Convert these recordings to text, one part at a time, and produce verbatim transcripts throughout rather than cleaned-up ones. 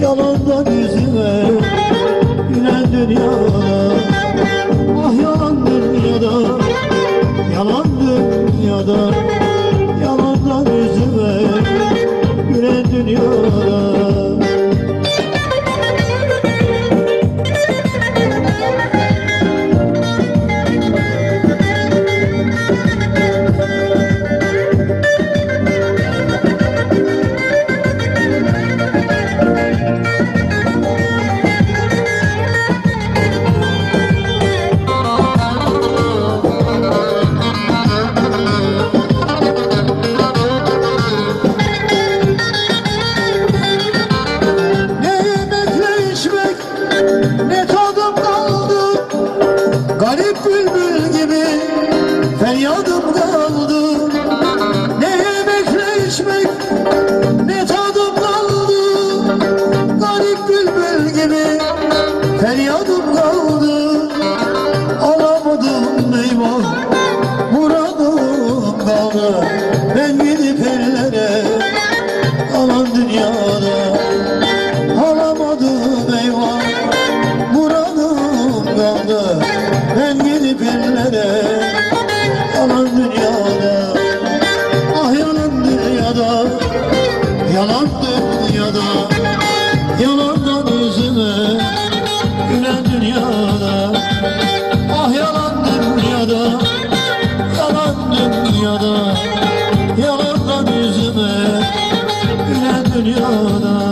yalandan yüzüme gülen dünyada. Ah yalan dünyada, yalan dünyada, yalandan yüzüme gülen dünyada. Ne tadım kaldı, garip bülbül gibi feryadım kaldı. Ne yemekle içmek, ne tadım kaldı, garip bülbül gibi feryadım kaldı. Alamadım eyvah, muradım kaldı. Ben gidip ellere kalan dünyada. Alamadım eyvah, kaldı. Ben gidip ellere yalan dünyada. Ah yalan dünyada, yalan dünyada, yalandan yüzüme gülen dünyada. Ah yalan dünyada, yalan dünyada, yalandan yüzüme gülen dünyada.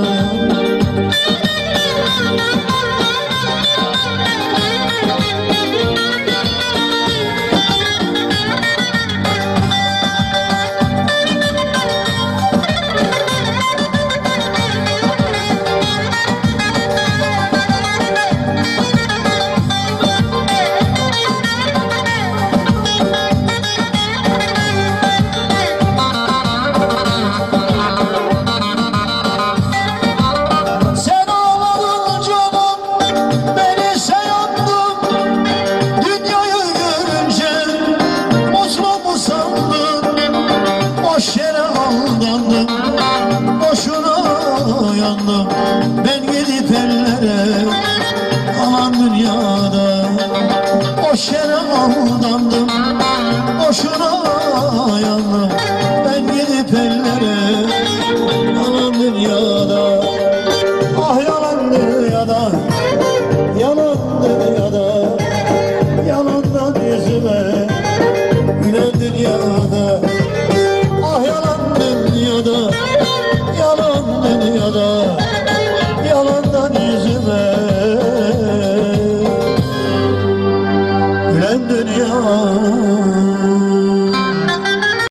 Boş yere aldandım, boşuna yandım. Ben gidip ellere kalan dünyada. Boş yere aldandım, boşuna yandım. Ben gidip ellere kalan dünyada. Ah yalan dünyada, yalan dünyada, yalandan yüzüme gülen dünyada. Ah yalan dünyada, yalan dünyada, yalandan yüzüme gülen dünya.